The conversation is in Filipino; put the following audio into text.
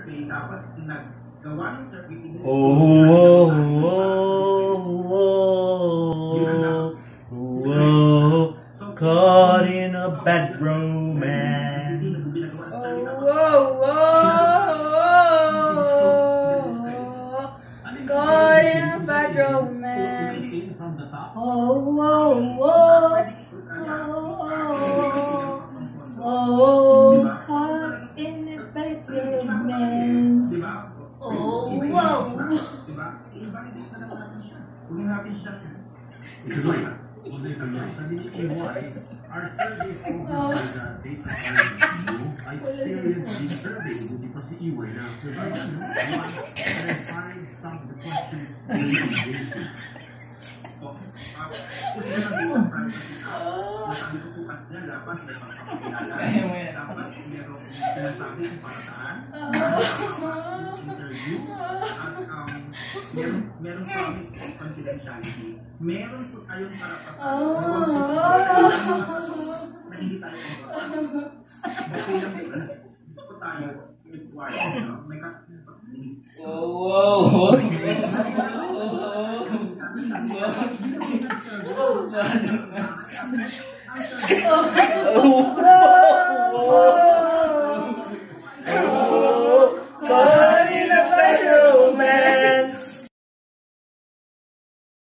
survey, dapat naggawa ng survey. Caught in a bad romance. Caught in a bad romance. Caught in a bad romance. Our survey is over by the data I experienced the survey. Buti pa si Iway na survive. And find some of the questions really basic. Kasi nang privacy sabi ko po at niya dapat dapat merong sinasabi kung para saan interview at meron promise of confidentiality. Meron po tayong karapatan na hindi tayo kasi lang po tayo required may